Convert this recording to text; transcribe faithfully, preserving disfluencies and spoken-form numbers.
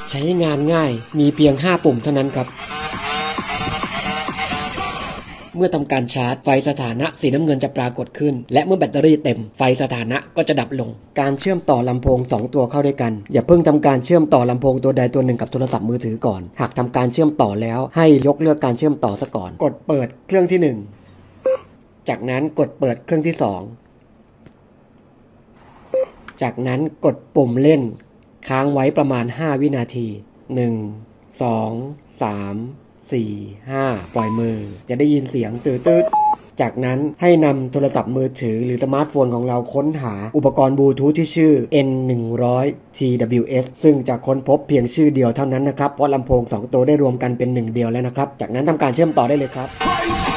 ใช้งานง่ายมีเพียงห้าปุ่มเท่านั้นครับเมื่อทำการชาร์จไฟสถานะสีน้ำเงินจะปรากฏขึ้นและเมื่อแบตเตอรี่เต็มไฟสถานะก็จะดับลงการเชื่อมต่อลำโพงสองตัวเข้าด้วยกันอย่าเพิ่งทำการเชื่อมต่อลำโพงตัวใดตัวหนึ่งกับโทรศัพท์มือถือก่อนหากทำการเชื่อมต่อแล้วให้ยกเลิกการเชื่อมต่อซะก่อนกดเปิดเครื่องที่หนึ่งจากนั้นกดเปิดเครื่องที่สองจากนั้นกดปุ่มเล่นค้างไว้ประมาณห้าวินาทีหนึ่ง สอง สาม สี่ ห้าปล่อยมือจะได้ยินเสียงตืดตืดจากนั้นให้นำโทรศัพท์มือถือหรือสมาร์ทโฟนของเราค้นหาอุปกรณ์บลูทูธที่ชื่อ เอ็น หนึ่งร้อย ที ดับเบิลยู เอส ซึ่งจะค้นพบเพียงชื่อเดียวเท่านั้นนะครับเพราะลำโพงสองตัวได้รวมกันเป็นหนึ่งเดียวแล้วนะครับจากนั้นทำการเชื่อมต่อได้เลยครับ